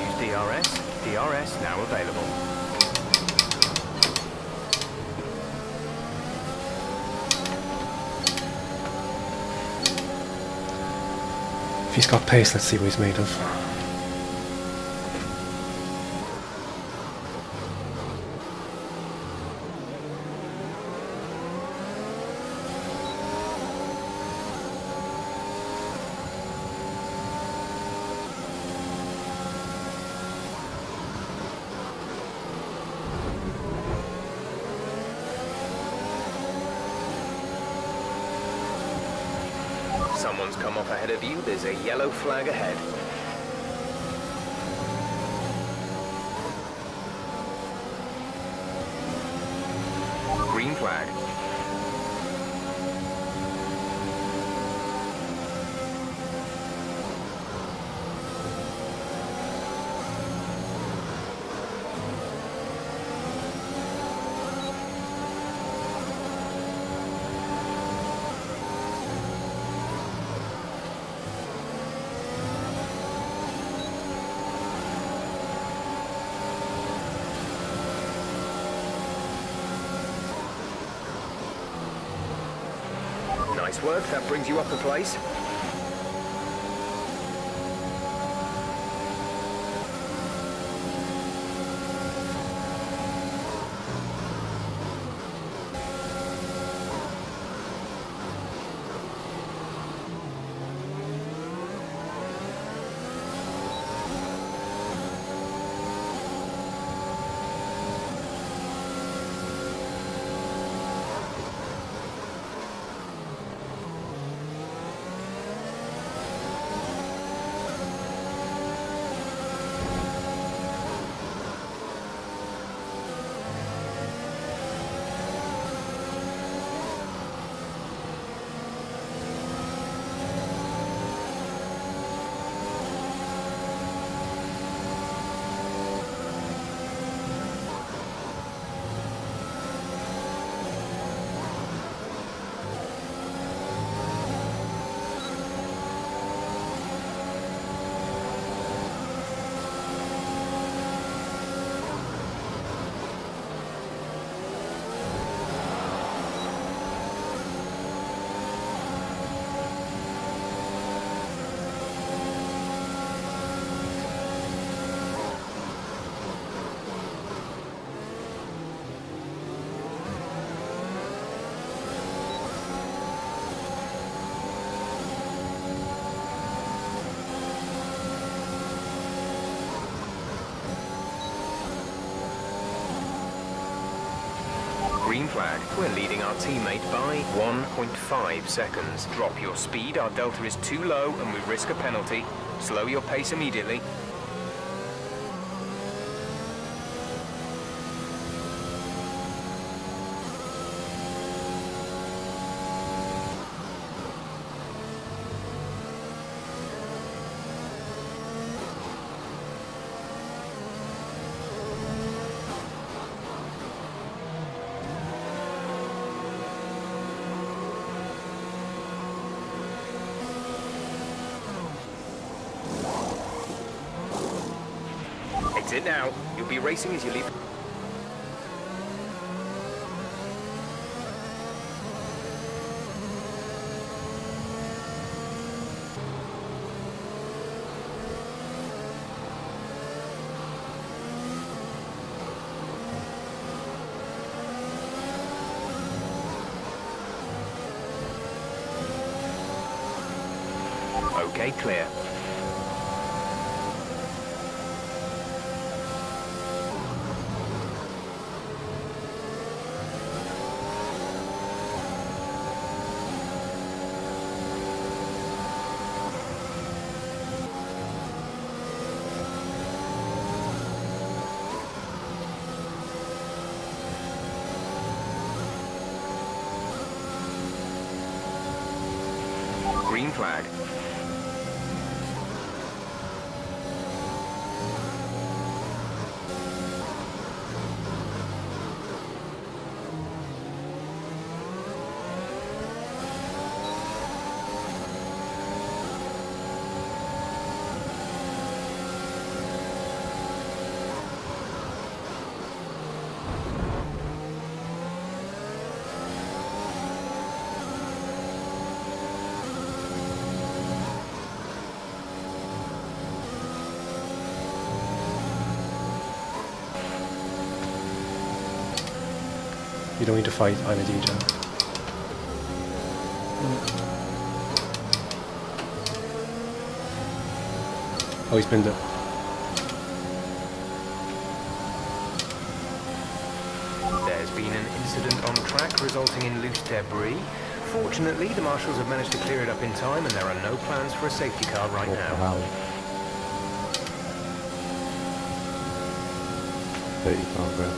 use DRS. DRS now available. If he's got pace, let's see what he's made of. Someone's come off ahead of you. There's a yellow flag ahead. Green flag. Nice work, that brings you up a place. Green flag. We're leading our teammate by 1.5 seconds. Drop your speed, our delta is too low and we risk a penalty. Slow your pace immediately. Exit now. You'll be racing as you leave. Okay, clear. Green flag. You don't need to fight, I'm a DJ. Oh, he's binned it. There's been an incident on track resulting in loose debris. Fortunately, the marshals have managed to clear it up in time and there are no plans for a safety car right now. 30 pound grab.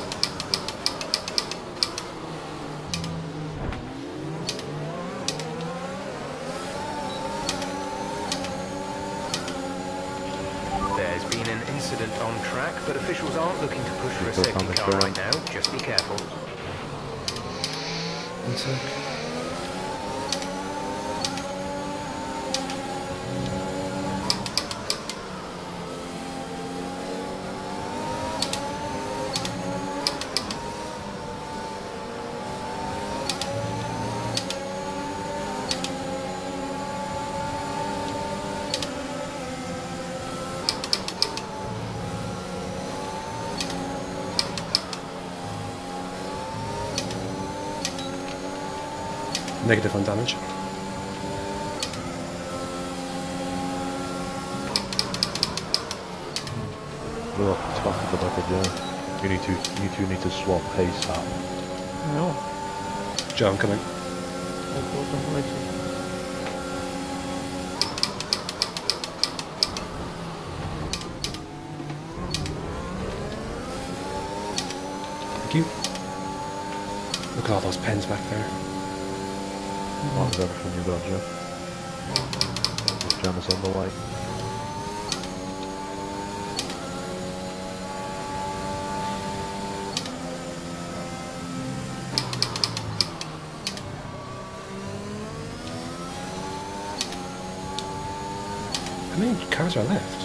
There's been an incident on track, but officials aren't looking to push for a safety car right now. Just be careful. One sec. Negative on damage. Well, it's fucking the back of Joe. You two need to swap pace out. No. Joe, I'm coming. Thank you. Look at all those pens back there. That was everything you got, Joe. Just jam us on the way. How many cars are left?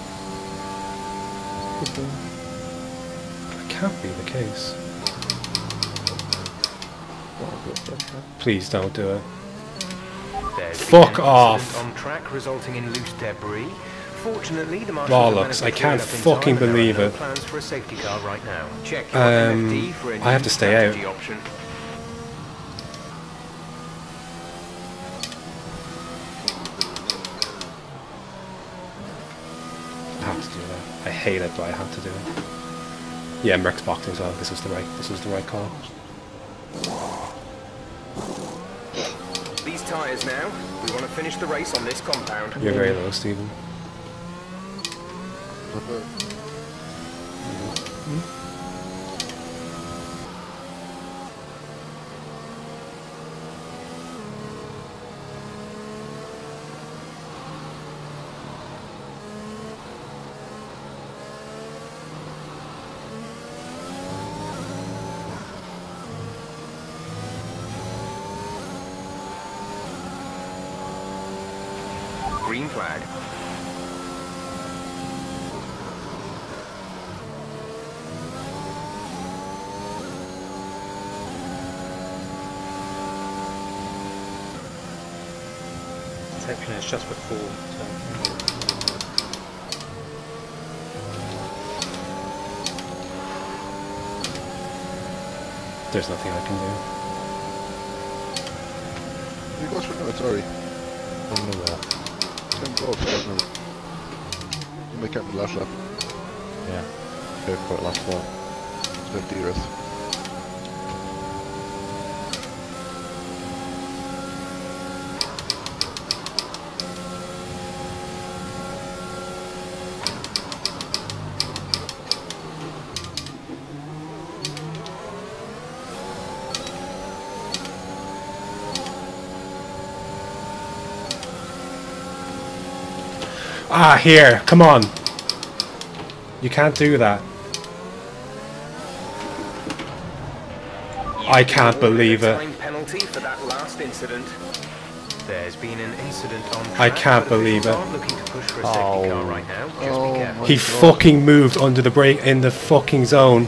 That can't be the case. Please don't do it. Fuck off! On track resulting in loose debris. Fortunately, the Bollocks, I can't fucking believe it. Plans for a safety car right now. Check your MFD for a I have to stay out. option. I have to do that. I hate it, but I have to do it. Yeah, Merc's boxing as well. This was the right call. These tyres now. We want to finish the race on this compound. You're very low, Stephen. Green flag. Detection is just before. So. There's nothing I can do. You guys for no, sorry. I'm nowhere. 10 goals, you make up the last lap. Yeah. Go for it last lap. It's no DRS. Ah, here, come on. You can't do that. I can't believe it. Time penalty for that last incident. There's been an incident on track, I can't believe it. looking to push for a safety car right now. Just be careful. He fucking moved under the brake in the fucking zone.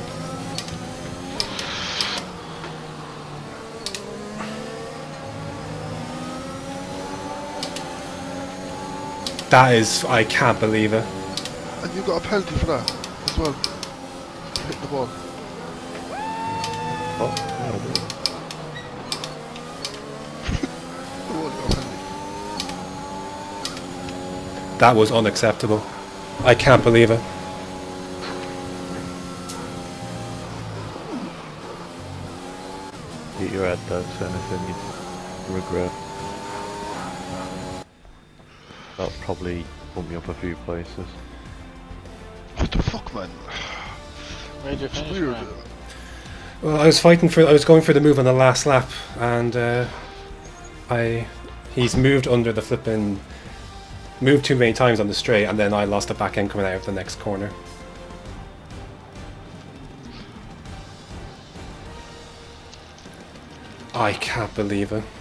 That is, I can't believe it. And you got a penalty for that as well. Hit the ball. Oh, That was unacceptable. I can't believe it. Get your head down to anything you regret. That'll probably bump me up a few places. What the fuck, man? Where'd you finish, Weird. man? Well, I was going for the move on the last lap, and he's moved under the flipping, moved too many times on the straight, and then I lost the back end coming out of the next corner. I can't believe it.